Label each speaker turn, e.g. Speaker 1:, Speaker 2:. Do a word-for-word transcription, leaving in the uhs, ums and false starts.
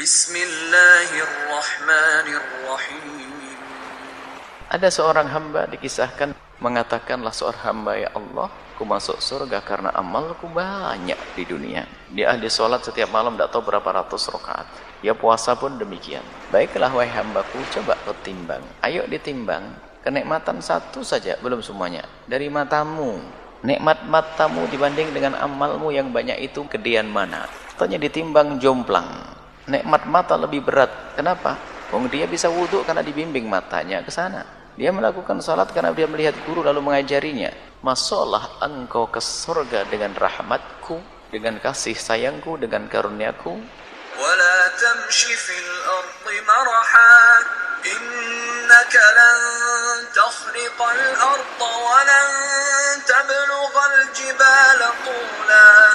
Speaker 1: Bismillahirrahmanirrahim. Ada seorang hamba dikisahkan mengatakanlah seorang hamba, ya Allah, aku masuk surga karena amalku banyak di dunia. Dia ahli sholat setiap malam tidak tahu berapa ratus rakaat. Dia puasa pun demikian. Baiklah wahai hambaku, coba kau timbang. Ayo ditimbang. Kenikmatan satu saja, belum semuanya. Dari matamu. Nikmat matamu dibanding dengan amalmu yang banyak itu gedean mana? Tanya ditimbang jomplang. Nikmat mata lebih berat. Kenapa? Wong dia bisa wudhu karena dibimbing matanya ke sana. Dia melakukan salat karena dia melihat guru lalu mengajarinya. Masuklah engkau ke surga dengan rahmatku, dengan kasih sayangku, dengan karuniaku. Wala tamshi fil ardi maraha innaka lan takhriqal arda wa lan tablughal jibala tula.